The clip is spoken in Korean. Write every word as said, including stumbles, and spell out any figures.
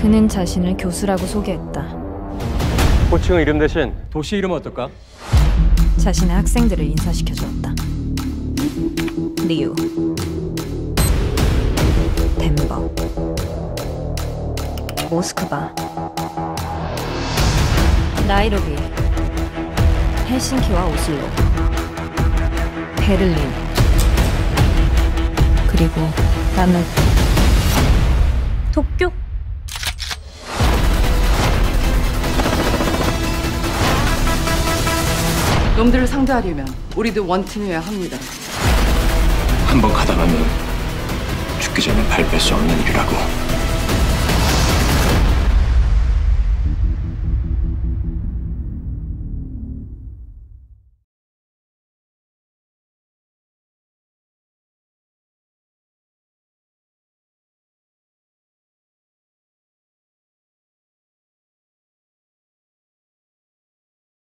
그는 자신을 교수라고 소개했다. 호칭 이름 대신 도시 이름 어떨까? 자신의 학생들을 인사시켜 주었다. 리우, 덴버, 모스크바, 나이로비, 헬싱키와 오슬로, 베를린, 그리고 나는 도쿄? 놈들을 상대하려면 우리도 원팀이어야 합니다. 한 번 가다가면 죽기 전에 발 뺄 수 없는 일이라고.